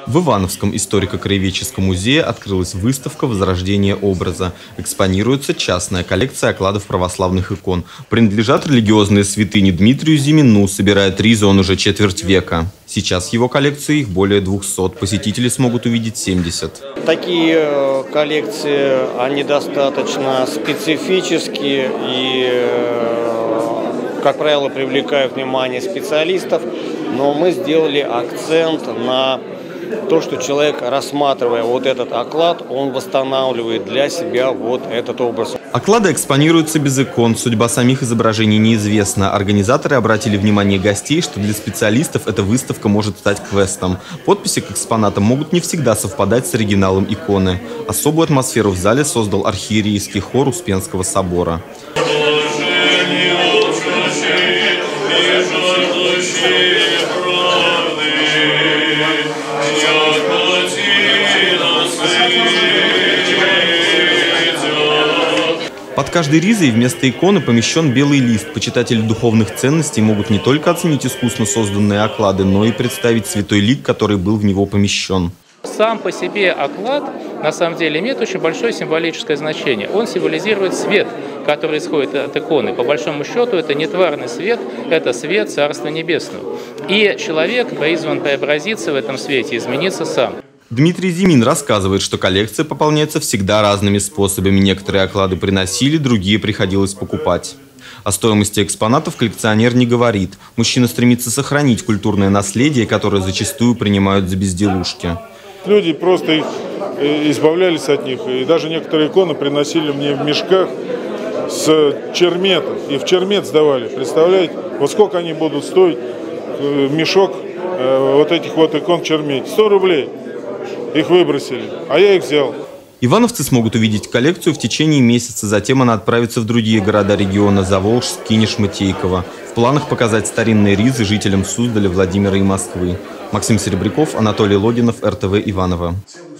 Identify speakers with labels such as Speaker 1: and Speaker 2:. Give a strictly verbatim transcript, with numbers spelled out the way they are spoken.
Speaker 1: В Ивановском историко-краеведческом музее открылась выставка «Возрождение образа». Экспонируется частная коллекция окладов православных икон. Принадлежат религиозные святыни Дмитрию Зимину, собирает ризы он уже четверть века. Сейчас в его коллекции их более двухсот, посетители смогут увидеть семьдесят.
Speaker 2: Такие коллекции, они достаточно специфические и, как правило, привлекают внимание специалистов, но мы сделали акцент на то, что человек, рассматривая вот этот оклад, он восстанавливает для себя вот этот образ.
Speaker 1: Оклады экспонируются без икон. Судьба самих изображений неизвестна. Организаторы обратили внимание гостей, что для специалистов эта выставка может стать квестом. Подписи к экспонатам могут не всегда совпадать с оригиналом иконы. Особую атмосферу в зале создал архиерейский хор Успенского собора. Под каждой ризой вместо иконы помещен белый лист. Почитатели духовных ценностей могут не только оценить искусно созданные оклады, но и представить святой лик, который был в него помещен.
Speaker 3: Сам по себе оклад на самом деле имеет очень большое символическое значение. Он символизирует свет, который исходит от иконы. По большому счету это не тварный свет, это свет Царства Небесного. И человек призван преобразиться в этом свете, измениться сам.
Speaker 1: Дмитрий Зимин рассказывает, что коллекция пополняется всегда разными способами. Некоторые оклады приносили, другие приходилось покупать. О стоимости экспонатов коллекционер не говорит. Мужчина стремится сохранить культурное наследие, которое зачастую принимают за безделушки.
Speaker 4: Люди просто их избавлялись от них. И даже некоторые иконы приносили мне в мешках с черметом. И в чермет сдавали. Представляете? Вот сколько они будут стоить, мешок вот этих вот икон в чермете? сто рублей. Их выбросили, а я их взял.
Speaker 1: Ивановцы смогут увидеть коллекцию в течение месяца. Затем она отправится в другие города региона: Заволжск, Кинеш, Матейково. В планах показать старинные ризы жителям Суздаля, Владимира и Москвы. Максим Серебряков, Анатолий Лодинов, эр тэ вэ Иваново.